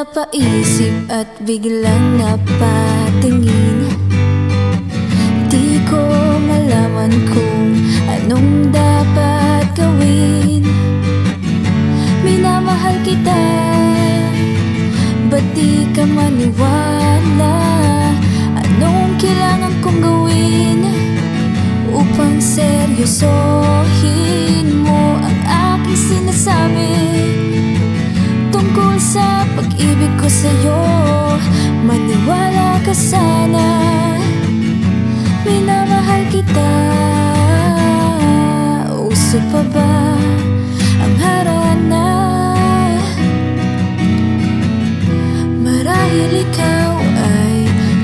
napaisip at biglang napatingin. Di ko malaman kung anong dapat gawin. Minamahal kita, ba't di ka maniwala? Anong kailangan kong gawin upang seryosohin mo ang aking sinasabi tungkol sa pag-ibig ko sa'yo? Maniwala ka sana, minamahal kita. Uso pa ba ang harana? Marahil ikaw ay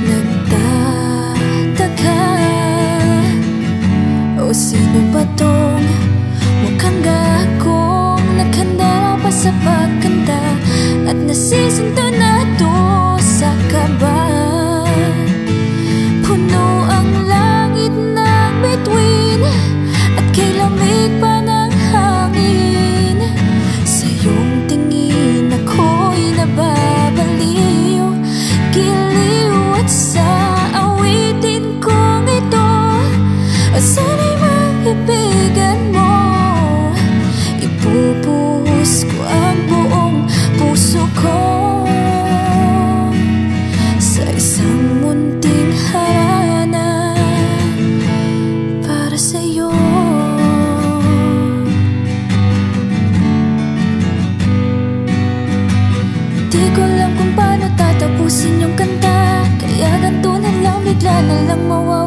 nagtataka, o sino ba tong mukhang gakong naghanda pa sa pagkanta at nasisinto na to sa kaba? Puno ang langit ng bituin at kay lamig pa ng hangin. Sa iyong tingin ako'y nababaliw, giliw at sa awitin kong ito. At sana'y maibigan mo, ibubuhos ko ang buong puso ko sa isang munting harana para sa'yo. Di ko alam kung paano tatapusin yung kanta, kaya ganito na lang, bigla na lang mawawala.